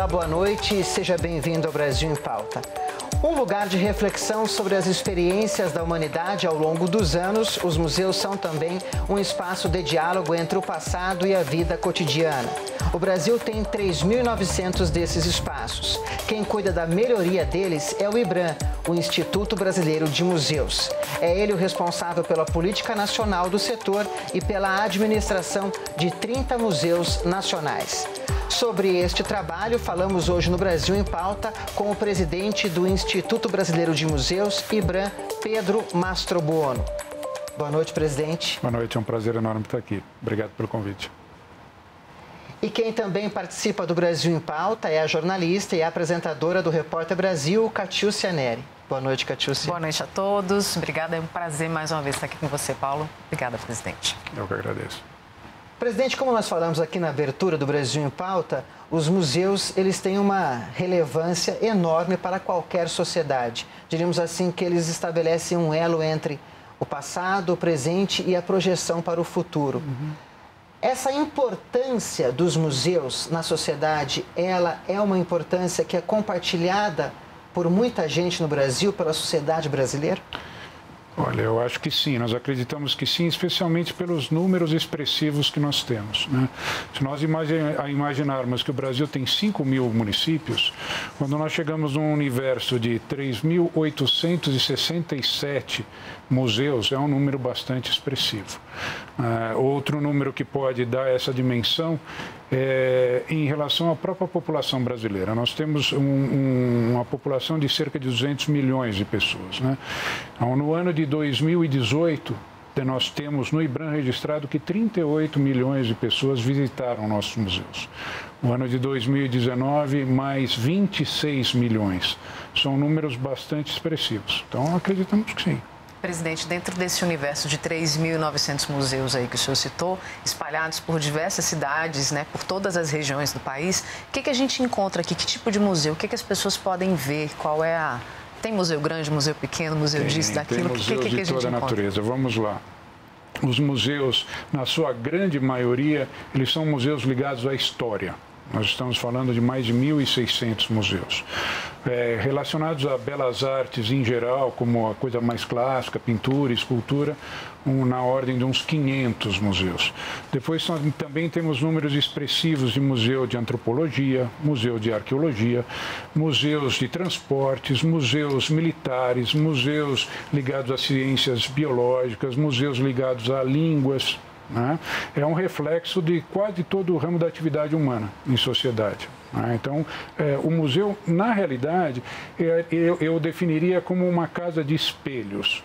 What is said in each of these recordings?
Olá, boa noite e seja bem-vindo ao Brasil em Pauta. Um lugar de reflexão sobre as experiências da humanidade ao longo dos anos, os museus são também um espaço de diálogo entre o passado e a vida cotidiana. O Brasil tem 3.900 desses espaços. Quem cuida da melhoria deles é o IBRAM, o Instituto Brasileiro de Museus. É ele o responsável pela política nacional do setor e pela administração de 30 museus nacionais. Sobre este trabalho, falamos hoje no Brasil em Pauta com o presidente do Instituto Brasileiro de Museus, IBRAM, Pedro Mastrobuono. Boa noite, presidente. Boa noite, é um prazer enorme estar aqui. Obrigado pelo convite. E quem também participa do Brasil em Pauta é a jornalista e apresentadora do Repórter Brasil, Catiúcia Neri. Boa noite, Catiúcia. Boa noite a todos. Obrigada, é um prazer mais uma vez estar aqui com você, Paulo. Obrigada, presidente. Eu que agradeço. Presidente, como nós falamos aqui na abertura do Brasil em Pauta, os museus eles têm uma relevância enorme para qualquer sociedade. Diríamos assim que eles estabelecem um elo entre o passado, o presente e a projeção para o futuro. Essa importância dos museus na sociedade, ela é uma importância que é compartilhada por muita gente no Brasil, pela sociedade brasileira? Olha, eu acho que sim, nós acreditamos que sim, especialmente pelos números expressivos que nós temos, né? Se nós imaginarmos que o Brasil tem 5.000 municípios, quando nós chegamos num universo de 3.867 museus, é um número bastante expressivo. Outro número que pode dar essa dimensão é em relação à própria população brasileira. Nós temos uma população de cerca de 200 milhões de pessoas, né? Então, no ano de 2018, nós temos no IBRAM registrado que 38 milhões de pessoas visitaram nossos museus. No ano de 2019, mais 26 milhões. São números bastante expressivos. Então, acreditamos que sim. Presidente, dentro desse universo de 3.900 museus aí que o senhor citou, espalhados por diversas cidades, né, por todas as regiões do país, o que a gente encontra aqui? Que tipo de museu? O que as pessoas podem ver? Qual é a... Tem museu grande, museu pequeno, museu disso, daquilo? Tem museus que a de gente toda a encontra? natureza. Vamos lá. Os museus, na sua grande maioria, eles são museus ligados à história. Nós estamos falando de mais de 1.600 museus. Relacionados a belas artes em geral, como a coisa mais clássica, pintura, escultura, na ordem de uns 500 museus. Depois também temos números expressivos de museu de antropologia, museu de arqueologia, museus de transportes, museus militares, museus ligados a ciências biológicas, museus ligados a línguas, né? É um reflexo de quase todo o ramo da atividade humana em sociedade. Então, o museu, na realidade, eu definiria como uma casa de espelhos.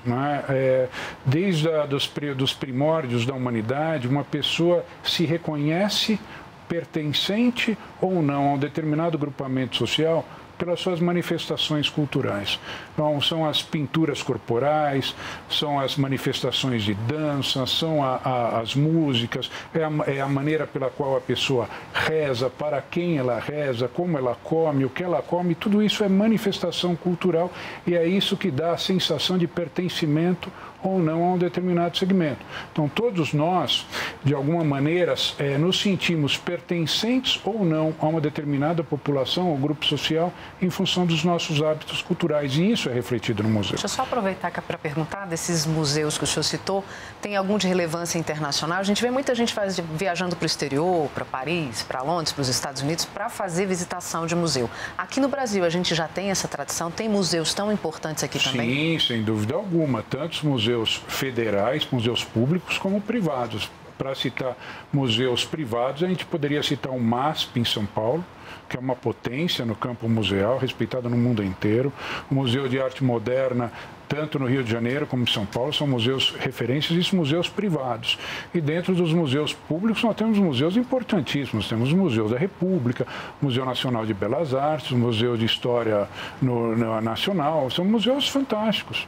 Desde dos primórdios da humanidade, uma pessoa se reconhece pertencente ou não a um determinado grupamento social pelas suas manifestações culturais. Então, são as pinturas corporais, são as manifestações de dança, são as músicas, é a maneira pela qual a pessoa reza, para quem ela reza, como ela come, o que ela come, tudo isso é manifestação cultural e é isso que dá a sensação de pertencimento ou não a um determinado segmento. Então, todos nós, de alguma maneira, nos sentimos pertencentes ou não a uma determinada população ou grupo social em função dos nossos hábitos culturais. E isso é refletido no museu. Deixa eu só aproveitar para perguntar desses museus que o senhor citou, tem algum de relevância internacional? A gente vê muita gente viajando para o exterior, para Paris, para Londres, para os Estados Unidos, para fazer visitação de museu. Aqui no Brasil, a gente já tem essa tradição? Tem museus tão importantes aqui também? Sim, sem dúvida alguma. Tantos museus federais, museus públicos, como privados. Para citar museus privados, a gente poderia citar o MASP em São Paulo, que é uma potência no campo museal, respeitada no mundo inteiro. O Museu de Arte Moderna, tanto no Rio de Janeiro como em São Paulo, são museus referências e museus privados. E dentro dos museus públicos, nós temos museus importantíssimos. Temos o Museu da República, o Museu Nacional de Belas Artes, o Museu de História Nacional. São museus fantásticos,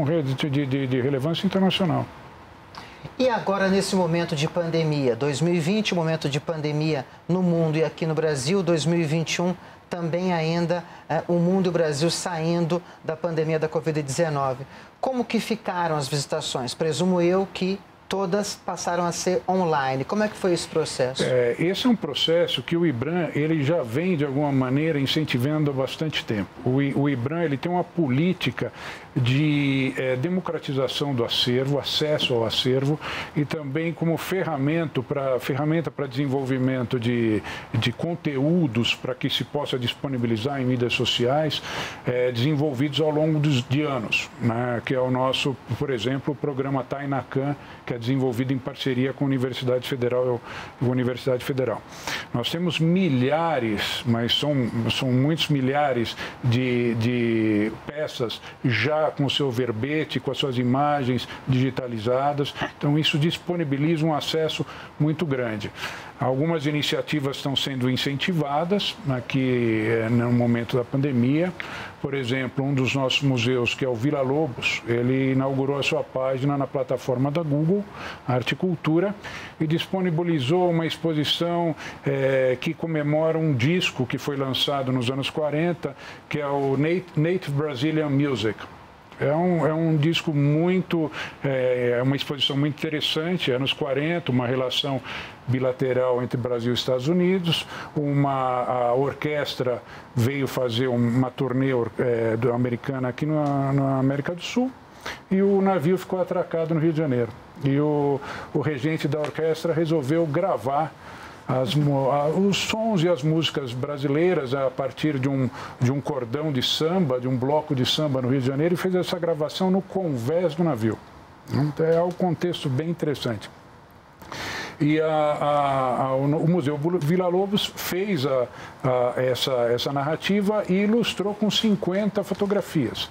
de relevância internacional. E agora, nesse momento de pandemia, 2020, momento de pandemia no mundo e aqui no Brasil, 2021, também ainda o mundo e o Brasil saindo da pandemia da Covid-19. Como que ficaram as visitações? Presumo eu que todas passaram a ser online. Como é que foi esse processo? Esse é um processo que o IBRAM ele já vem, de alguma maneira, incentivando há bastante tempo. O IBRAM ele tem uma política de democratização do acervo, acesso ao acervo, e também como ferramenta para desenvolvimento de conteúdos para que se possa disponibilizar em mídias sociais, desenvolvidos ao longo de anos, né? Que é o nosso, por exemplo, o programa Tainacan, que é desenvolvido em parceria com a Universidade Federal. Nós temos milhares, mas são muitos milhares de peças já com o seu verbete, com as suas imagens digitalizadas. Então, isso disponibiliza um acesso muito grande. Algumas iniciativas estão sendo incentivadas aqui no momento da pandemia. Por exemplo, um dos nossos museus, que é o Vila Lobos, ele inaugurou a sua página na plataforma da Google, Arte e Cultura, e disponibilizou uma exposição que comemora um disco que foi lançado nos anos 40, que é o Native Brazilian Music. É um disco muito, uma exposição muito interessante, anos 40, uma relação bilateral entre Brasil e Estados Unidos. A orquestra veio fazer uma turnê americana aqui na América do Sul, e o navio ficou atracado no Rio de Janeiro. E o regente da orquestra resolveu gravar os sons e as músicas brasileiras a partir de um cordão de samba, de um bloco de samba no Rio de Janeiro, e fez essa gravação no convés do navio. Então, é um contexto bem interessante. E o Museu Vila Lobos fez essa narrativa e ilustrou com 50 fotografias.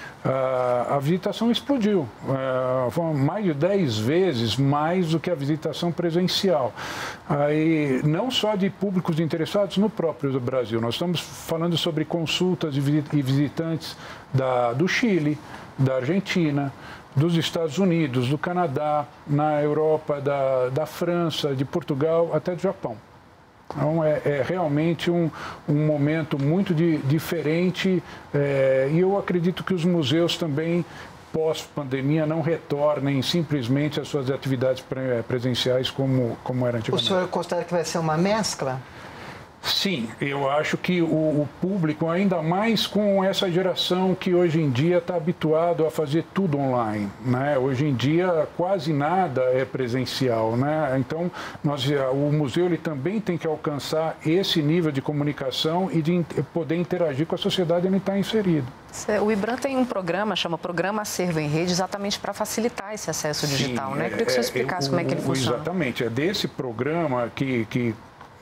A visitação explodiu, foi mais de 10 vezes mais do que a visitação presencial. Aí, não só de públicos interessados no próprio Brasil, nós estamos falando sobre consultas e visitantes do Chile, da Argentina, dos Estados Unidos, do Canadá, na Europa, da França, de Portugal, até do Japão. Então, é realmente um momento muito diferente, e eu acredito que os museus também, pós-pandemia, não retornem simplesmente às suas atividades presenciais como era antigamente. O senhor considera que vai ser uma mescla? Sim, eu acho que o público, ainda mais com essa geração que hoje em dia está habituado a fazer tudo online, né? Hoje em dia quase nada é presencial, né? Então, o museu ele também tem que alcançar esse nível de comunicação e de poder interagir com a sociedade onde está inserido. O IBRAM tem um programa, chama Programa Acervo em Rede, exatamente para facilitar esse acesso digital, né? Eu queria que o senhor explicasse como é que ele funciona. Exatamente, é desse programa que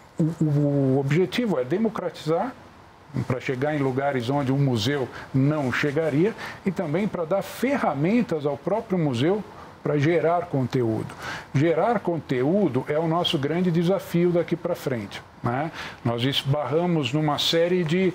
o objetivo é democratizar, para chegar em lugares onde um museu não chegaria, e também para dar ferramentas ao próprio museu para gerar conteúdo. Gerar conteúdo é o nosso grande desafio daqui para frente, né? Nós esbarramos numa série de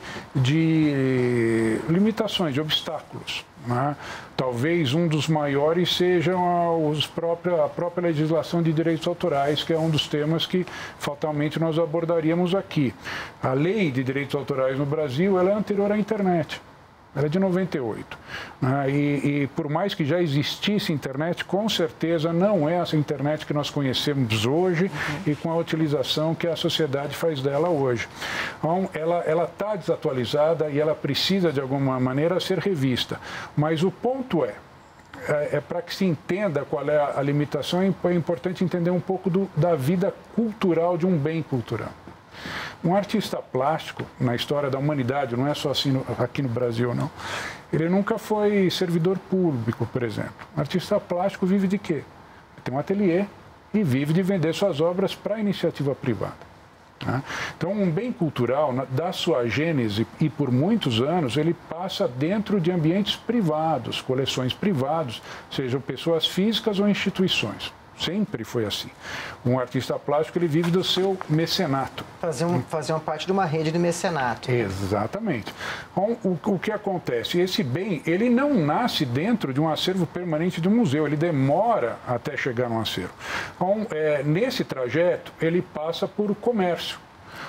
limitações, de obstáculos, né? Talvez um dos maiores sejam a própria legislação de direitos autorais, que é um dos temas que fatalmente nós abordaríamos aqui. A lei de direitos autorais no Brasil ela é anterior à internet. Ela é de 98. Né? E por mais que já existisse internet, com certeza não é essa internet que nós conhecemos hoje e com a utilização que a sociedade faz dela hoje. Então, ela está desatualizada e ela precisa, de alguma maneira, ser revista. Mas o ponto é para que se entenda qual é a limitação, é importante entender um pouco da vida cultural de um bem cultural. Um artista plástico, na história da humanidade, não é só assim aqui no Brasil, não. Ele nunca foi servidor público, por exemplo. Um artista plástico vive de quê? Ele tem um ateliê e vive de vender suas obras para a iniciativa privada. Né? Então, um bem cultural, da sua gênese, e por muitos anos, ele passa dentro de ambientes privados, coleções privadas, sejam pessoas físicas ou instituições. Sempre foi assim. Um artista plástico, ele vive do seu mecenato. Fazer uma parte de uma rede de mecenato. Exatamente. Então, o que acontece? Esse bem, ele não nasce dentro de um acervo permanente de um museu, ele demora até chegar no acervo. Então, nesse trajeto, ele passa por comércio.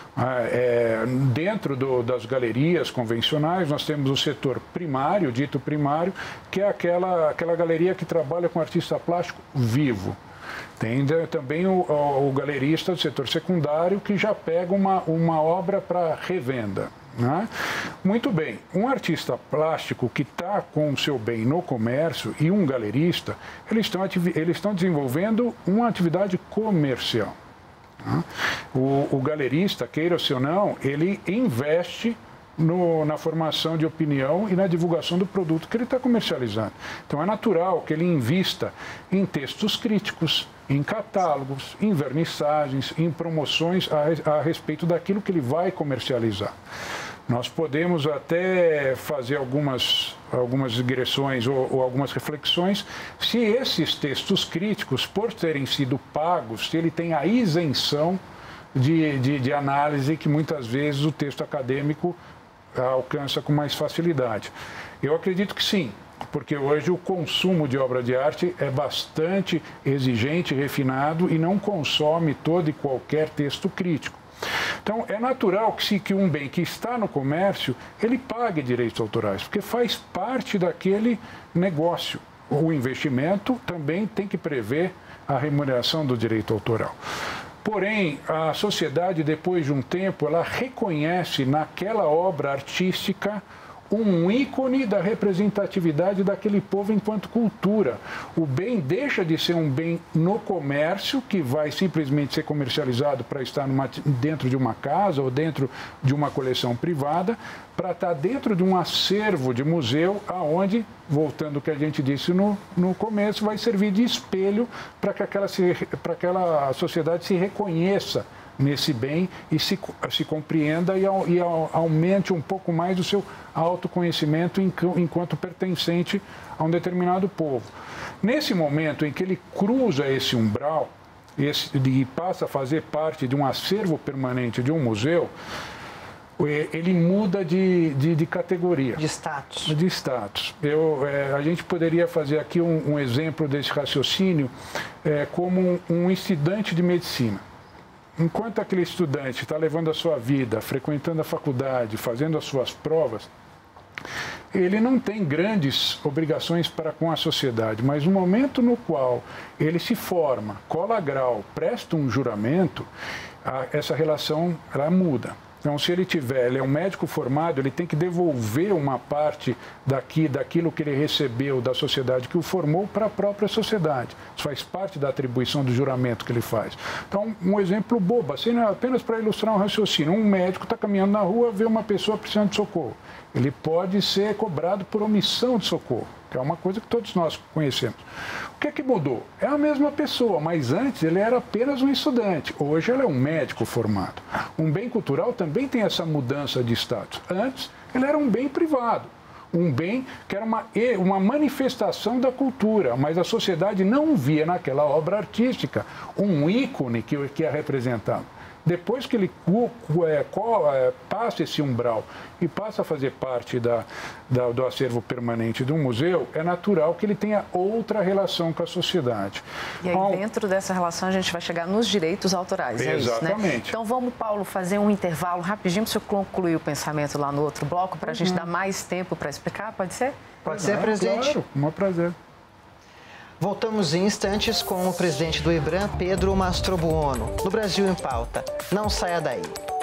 Dentro das galerias convencionais, nós temos o setor primário, dito primário, que é aquela galeria que trabalha com artista plástico vivo. Tem também o galerista do setor secundário que já pega uma obra para revenda. Né? Muito bem, um artista plástico que está com o seu bem no comércio e um galerista, eles estão desenvolvendo uma atividade comercial. Né? O galerista, queira-se ou não, ele investe na formação de opinião e na divulgação do produto que ele está comercializando. Então, é natural que ele invista em textos críticos, em catálogos, em vernissagens, em promoções a respeito daquilo que ele vai comercializar. Nós podemos até fazer algumas digressões ou algumas reflexões se esses textos críticos, por terem sido pagos, se ele tem a isenção de análise que muitas vezes o texto acadêmico alcança com mais facilidade. Eu acredito que sim, porque hoje o consumo de obra de arte é bastante exigente, refinado e não consome todo e qualquer texto crítico. Então, é natural que um bem que está no comércio, ele pague direitos autorais, porque faz parte daquele negócio. O investimento também tem que prever a remuneração do direito autoral. Porém, a sociedade, depois de um tempo, ela reconhece naquela obra artística um ícone da representatividade daquele povo enquanto cultura. O bem deixa de ser um bem no comércio, que vai simplesmente ser comercializado para estar dentro de uma casa ou dentro de uma coleção privada, para estar dentro de um acervo de museu, aonde, voltando ao que a gente disse no começo, vai servir de espelho para que aquela sociedade se reconheça nesse bem e se compreenda e aumente um pouco mais o seu autoconhecimento enquanto pertencente a um determinado povo. Nesse momento em que ele cruza esse umbral e passa a fazer parte de um acervo permanente de um museu, ele muda de categoria. De status. De status. A gente poderia fazer aqui um exemplo desse raciocínio como um estudante de medicina. Enquanto aquele estudante está levando a sua vida, frequentando a faculdade, fazendo as suas provas, ele não tem grandes obrigações para com a sociedade, mas no momento no qual ele se forma, cola grau, presta um juramento, essa relação ela muda. Então, se ele é um médico formado, ele tem que devolver uma parte daquilo que ele recebeu da sociedade que o formou para a própria sociedade. Isso faz parte da atribuição do juramento que ele faz. Então, um exemplo bobo, assim, apenas para ilustrar um raciocínio. Um médico está caminhando na rua, vê uma pessoa precisando de socorro. Ele pode ser cobrado por omissão de socorro, que é uma coisa que todos nós conhecemos. O que é que mudou? É a mesma pessoa, mas antes ele era apenas um estudante. Hoje ele é um médico formado. Um bem cultural também tem essa mudança de status. Antes ele era um bem privado. Um bem que era uma manifestação da cultura, mas a sociedade não via naquela obra artística um ícone que a representava. Depois que ele passa esse umbral e passa a fazer parte do acervo permanente do museu, é natural que ele tenha outra relação com a sociedade. E aí, dentro dessa relação, a gente vai chegar nos direitos autorais, é isso, né? Exatamente. Então, vamos, Paulo, fazer um intervalo rapidinho para o senhor concluir o pensamento lá no outro bloco, para a gente dar mais tempo para explicar, pode ser? Pode ser, presidente? Claro, um prazer. Voltamos em instantes com o presidente do IBRAM, Pedro Mastrobuono, no Brasil em Pauta. Não saia daí.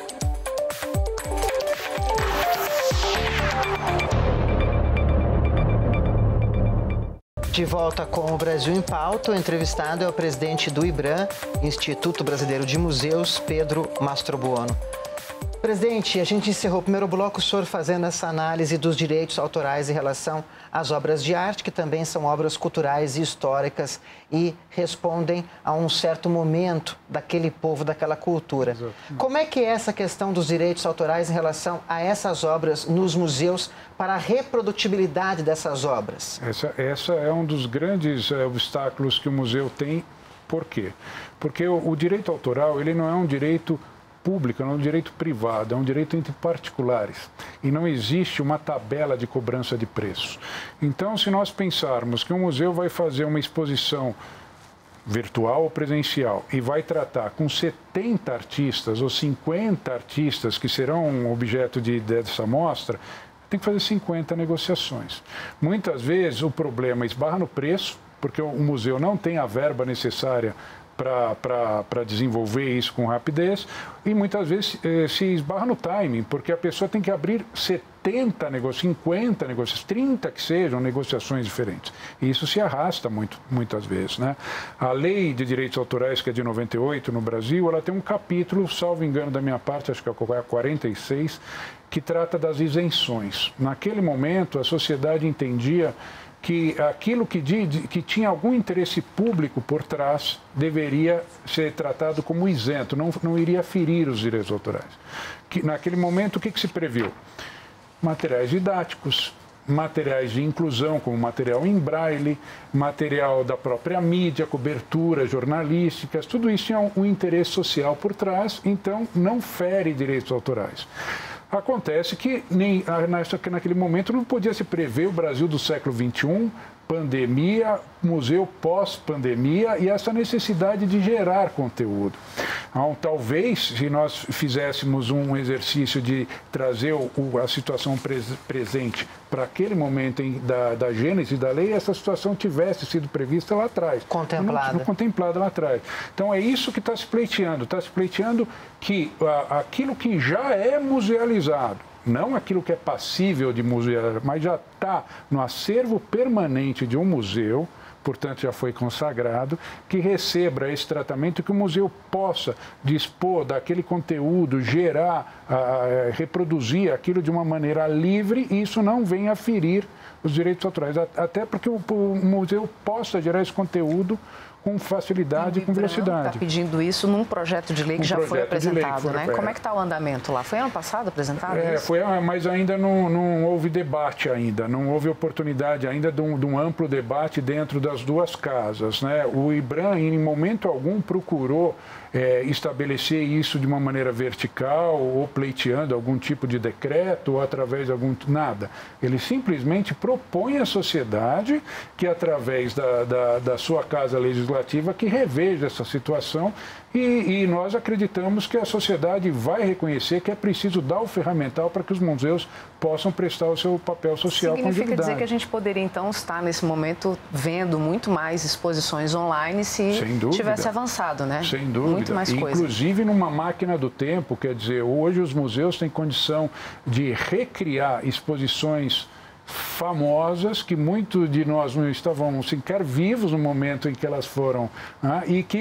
De volta com o Brasil em Pauta, o entrevistado é o presidente do IBRAM, Instituto Brasileiro de Museus, Pedro Mastrobuono. Presidente, a gente encerrou o primeiro bloco, o senhor fazendo essa análise dos direitos autorais em relação às obras de arte, que também são obras culturais e históricas e respondem a um certo momento daquele povo, daquela cultura. Exato. Como é que é essa questão dos direitos autorais em relação a essas obras nos museus para a reprodutibilidade dessas obras? Essa é um dos grandes obstáculos que o museu tem. Por quê? Porque o direito autoral ele não é um direito público, não é um direito privado, é um direito entre particulares. E não existe uma tabela de cobrança de preços. Então, se nós pensarmos que um museu vai fazer uma exposição virtual ou presencial e vai tratar com 70 artistas ou 50 artistas que serão objeto dessa mostra, tem que fazer 50 negociações. Muitas vezes o problema esbarra no preço, porque o museu não tem a verba necessária para desenvolver isso com rapidez, e muitas vezes se esbarra no timing, porque a pessoa tem que abrir 70 negócios, 50 negócios, 30 que sejam negociações diferentes. E isso se arrasta muitas vezes, né? A Lei de Direitos Autorais, que é de 98 no Brasil, ela tem um capítulo, salvo engano da minha parte, acho que é a 46, que trata das isenções. Naquele momento, a sociedade entendia que aquilo que tinha algum interesse público por trás deveria ser tratado como isento, não iria ferir os direitos autorais. Naquele momento, o que se previu? Materiais didáticos, materiais de inclusão, como material em braille, material da própria mídia, cobertura jornalísticas, tudo isso tinha um interesse social por trás, então não fere direitos autorais. Acontece que naquele momento não podia se prever o Brasil do século XXI, pandemia, museu pós-pandemia e essa necessidade de gerar conteúdo. Então, talvez, se nós fizéssemos um exercício de trazer a situação presente para aquele momento da gênese da lei, essa situação tivesse sido prevista lá atrás. Contemplada lá atrás. Então, é isso que está se pleiteando. Está se pleiteando que aquilo que já é musealizado, não aquilo que é passível de musear, mas já está no acervo permanente de um museu, portanto já foi consagrado, que receba esse tratamento, que o museu possa dispor daquele conteúdo, gerar, reproduzir aquilo de uma maneira livre e isso não venha a ferir os direitos autorais, até porque o museu possa gerar esse conteúdo com facilidade e com velocidade. Está pedindo isso num projeto de lei que já foi apresentado, né? Como é que está o andamento lá? Foi ano passado apresentado isso? Foi, mas ainda não houve debate ainda, não houve oportunidade ainda de um amplo debate dentro das duas casas, né? O IBRAM, em momento algum, procurou estabelecer isso de uma maneira vertical ou pleiteando algum tipo de decreto ou através de nada. Ele simplesmente propõe à sociedade que, através da sua casa legislativa, que reveja essa situação e nós acreditamos que a sociedade vai reconhecer que é preciso dar o ferramental para que os museus possam prestar o seu papel social com agilidade. Significa dizer que a gente poderia, então, estar nesse momento vendo muito mais exposições online se tivesse avançado, né? Sem dúvida. Muito mais coisa. Inclusive numa máquina do tempo, quer dizer, hoje os museus têm condição de recriar exposições famosas que muitos de nós não estavam sequer vivos no momento em que elas foram, né?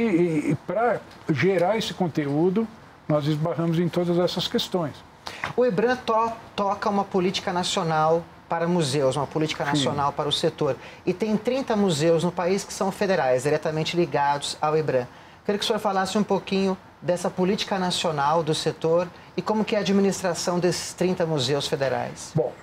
E para gerar esse conteúdo nós esbarramos em todas essas questões. O IBRAM toca uma política nacional para museus, uma política nacional para o setor, e tem 30 museus no país que são federais, diretamente ligados ao IBRAM. Queria que o senhor falasse um pouquinho dessa política nacional do setor e como que é a administração desses 30 museus federais. Bom,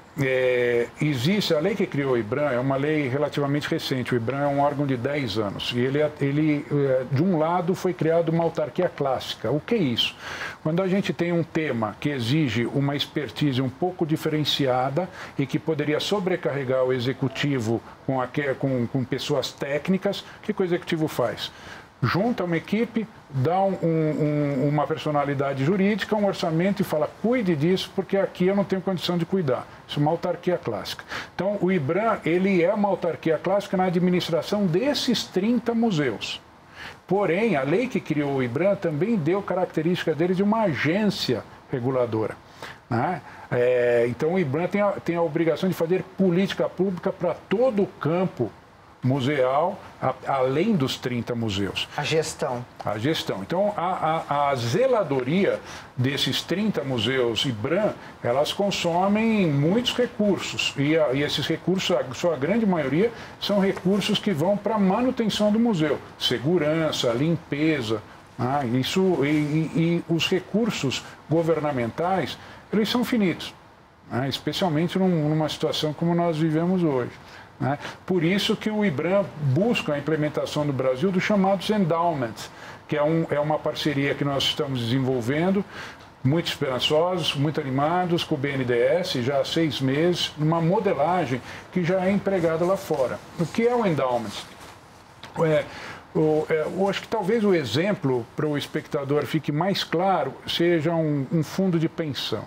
existe a lei que criou o IBRAM, é uma lei relativamente recente. O IBRAM é um órgão de 10 anos e ele de um lado, foi criado uma autarquia clássica. O que é isso? Quando a gente tem um tema que exige uma expertise um pouco diferenciada e que poderia sobrecarregar o executivo com pessoas técnicas, o que o executivo faz? Junta uma equipe, dá uma personalidade jurídica, um orçamento e fala, cuide disso, porque aqui eu não tenho condição de cuidar. Isso é uma autarquia clássica. Então, o IBRAM, ele é uma autarquia clássica na administração desses 30 museus. Porém, a lei que criou o IBRAM também deu característica dele de uma agência reguladora, né? Então, o IBRAM tem a obrigação de fazer política pública para todo o campo museal, além dos 30 museus. A gestão. A gestão. Então, a zeladoria desses 30 museus IBRAM, elas consomem muitos recursos. E esses recursos, a sua grande maioria, são recursos que vão para a manutenção do museu. Segurança, limpeza. E os recursos governamentais, eles são finitos. Especialmente numa situação como nós vivemos hoje. Por isso que o IBRAM busca a implementação no Brasil dos chamados endowments, que é uma parceria que nós estamos desenvolvendo, muito esperançosos, muito animados com o BNDES, já há 6 meses, numa modelagem que já é empregada lá fora. O que é o endowment? Eu acho que talvez o exemplo para o espectador fique mais claro seja um fundo de pensão.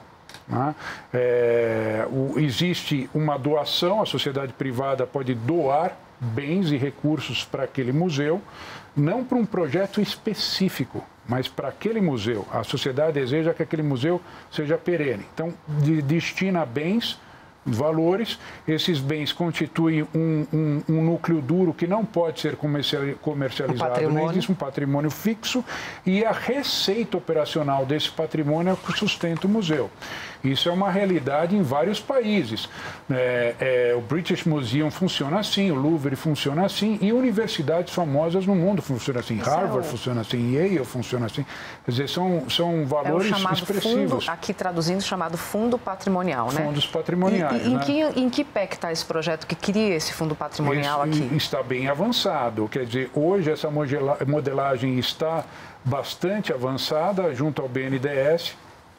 Existe uma doação, a sociedade privada pode doar bens e recursos para aquele museu, não para um projeto específico, mas para aquele museu. A sociedade deseja que aquele museu seja perene. Então, destina bens, valores, esses bens constituem um núcleo duro que não pode ser comercializado, nem existe um patrimônio fixo, e a receita operacional desse patrimônio é o que sustenta o museu. Isso é uma realidade em vários países. O British Museum funciona assim, o Louvre funciona assim, e universidades famosas no mundo funcionam assim. Harvard funciona assim, Yale funciona assim. Quer dizer, são valores expressivos. Fundo, aqui traduzindo, chamado fundo patrimonial, né? Fundos patrimoniais. Em que pé que está esse projeto que cria esse fundo patrimonial aqui? Está bem avançado. Quer dizer, hoje essa modelagem está bastante avançada junto ao BNDES.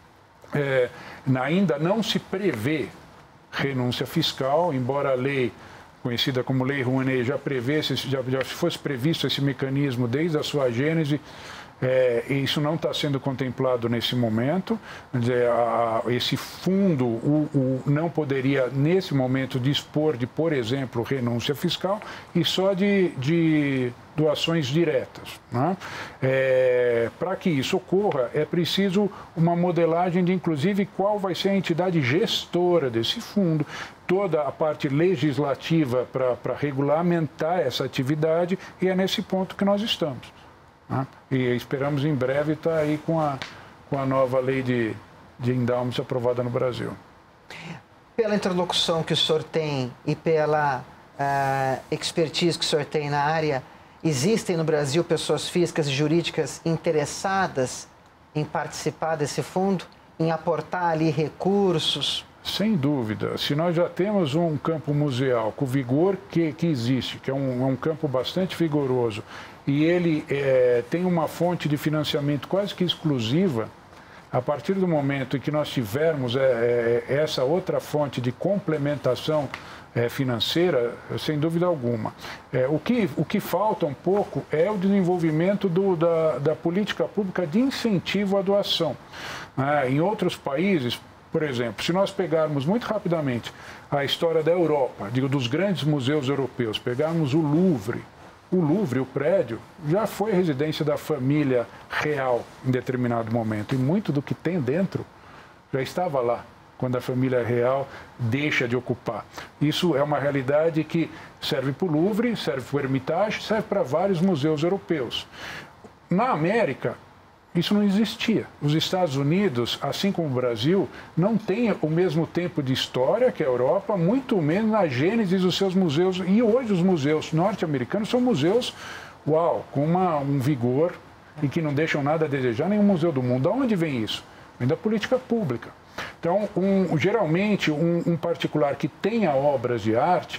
Ainda não se prevê renúncia fiscal, embora a lei, conhecida como Lei Rouanet, já fosse previsto esse mecanismo desde a sua gênese. Isso não está sendo contemplado nesse momento. Quer dizer, esse fundo não poderia, nesse momento, dispor de, por exemplo, renúncia fiscal e só de doações diretas, né? Para que isso ocorra, é preciso uma modelagem de, inclusive, qual vai ser a entidade gestora desse fundo, toda a parte legislativa para regulamentar essa atividade, e é nesse ponto que nós estamos. E esperamos em breve estar aí com a nova lei de endowments aprovada no Brasil. Pela interlocução que o senhor tem e pela expertise que o senhor tem na área, existem no Brasil pessoas físicas e jurídicas interessadas em participar desse fundo, em aportar ali recursos? Sem dúvida. Se nós já temos um campo museal com o vigor que existe, que é um campo bastante vigoroso, e ele tem uma fonte de financiamento quase que exclusiva, a partir do momento em que nós tivermos essa outra fonte de complementação financeira, sem dúvida alguma. O que falta um pouco é o desenvolvimento da política pública de incentivo à doação. Em outros países, por exemplo, se nós pegarmos muito rapidamente a história da Europa, dos grandes museus europeus, pegarmos o Louvre, o prédio, já foi residência da família real em determinado momento. E muito do que tem dentro já estava lá, quando a família real deixa de ocupar. Isso é uma realidade que serve para o Louvre, serve para o Hermitage, serve para vários museus europeus. Na América, isso não existia. Os Estados Unidos, assim como o Brasil, não têm o mesmo tempo de história que a Europa, muito menos na gênese dos seus museus. E hoje os museus norte-americanos são museus, com um vigor e que não deixam nada a desejar, nenhum museu do mundo. De onde vem isso? Vem da política pública. Então, geralmente, um particular que tenha obras de arte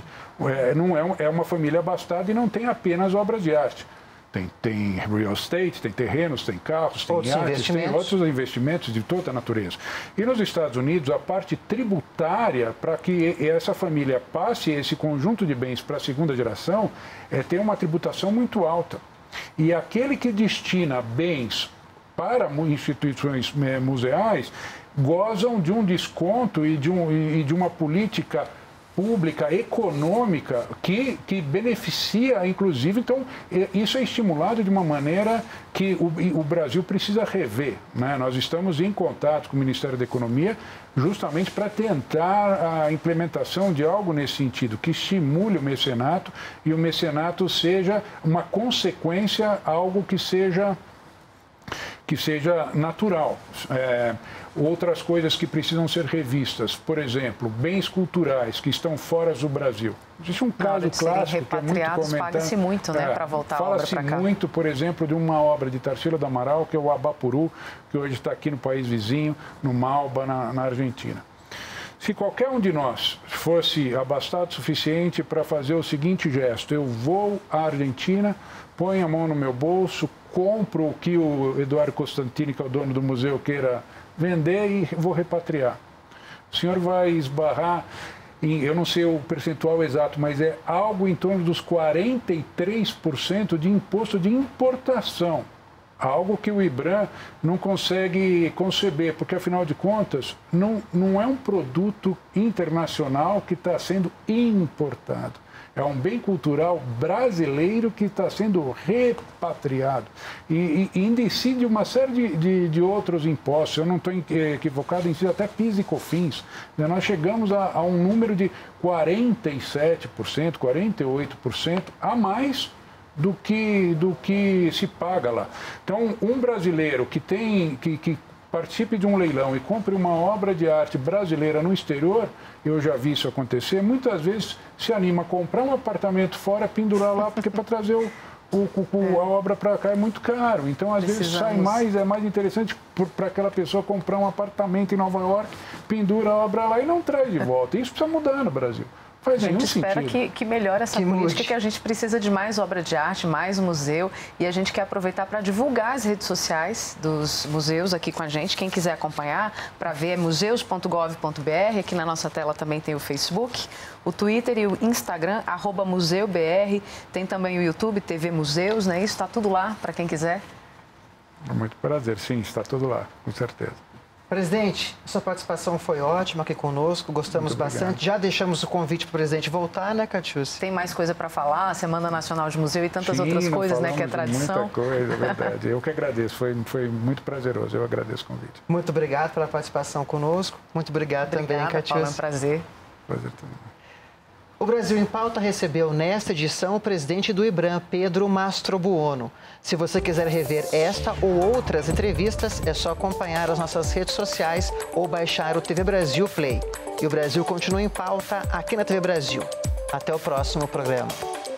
é uma família abastada e não tem apenas obras de arte. Tem real estate, tem terrenos, tem carros, tem iates, tem outros investimentos de toda a natureza. E nos Estados Unidos, a parte tributária, para que essa família passe esse conjunto de bens para a segunda geração, tem uma tributação muito alta. E aquele que destina bens para instituições museais gozam de um desconto e de uma política pública, econômica, que beneficia, inclusive. Então, isso é estimulado de uma maneira que o Brasil precisa rever, né? Nós estamos em contato com o Ministério da Economia justamente para tentar a implementação de algo nesse sentido, que estimule o mecenato e o mecenato seja uma consequência, algo que seja natural. Outras coisas que precisam ser revistas, por exemplo, bens culturais que estão fora do Brasil. Existe um caso clássico que é muito comentado. Paga-se muito, né, para voltar a obra para cá. Fala-se muito, por exemplo, de uma obra de Tarsila do Amaral, que é o Abapuru, que hoje está aqui no país vizinho, no Malba, na Argentina. Se qualquer um de nós fosse abastado o suficiente para fazer o seguinte gesto: eu vou à Argentina, ponho a mão no meu bolso, compro o que o Eduardo Costantini, que é o dono do museu, queira vender e vou repatriar. O senhor vai esbarrar em, eu não sei o percentual exato, mas é algo em torno dos 43% de imposto de importação. Algo que o IBRAM não consegue conceber, porque, afinal de contas, não é um produto internacional que está sendo importado. É um bem cultural brasileiro que está sendo repatriado. E incide uma série de outros impostos. Eu não estou equivocado, incide até PIS e COFINS. Nós chegamos a um número de 47%, 48% a mais do que se paga lá. Então, um brasileiro que participe de um leilão e compre uma obra de arte brasileira no exterior, eu já vi isso acontecer, muitas vezes se anima a comprar um apartamento fora, pendurar lá, porque para trazer a obra para cá é muito caro. Então, às vezes, sai mais, é mais interessante para aquela pessoa comprar um apartamento em Nova York, pendura a obra lá e não traz de volta. Isso precisa mudar no Brasil. A gente espera que melhore essa política, que a gente precisa de mais obra de arte, mais museu, e a gente quer aproveitar para divulgar as redes sociais dos museus aqui com a gente. Quem quiser acompanhar, para ver, é museus.gov.br, aqui na nossa tela também tem o Facebook, o Twitter e o Instagram, @museubr, tem também o YouTube, TV Museus, né? Isso está tudo lá para quem quiser. É muito prazer, sim, está tudo lá, com certeza. Presidente, sua participação foi ótima aqui conosco, gostamos bastante. Já deixamos o convite para o presidente voltar, né, Catiúcia? Tem mais coisa para falar, Semana Nacional de Museu e tantas outras coisas, né, que é tradição. Muita coisa, é verdade. Eu que agradeço, foi muito prazeroso, eu agradeço o convite. Muito obrigado pela participação conosco, muito obrigado também, Catiúcia. É um prazer. Prazer também. O Brasil em Pauta recebeu nesta edição o presidente do IBRAM, Pedro Mastrobuono. Se você quiser rever esta ou outras entrevistas, é só acompanhar as nossas redes sociais ou baixar o TV Brasil Play. E o Brasil continua em pauta aqui na TV Brasil. Até o próximo programa.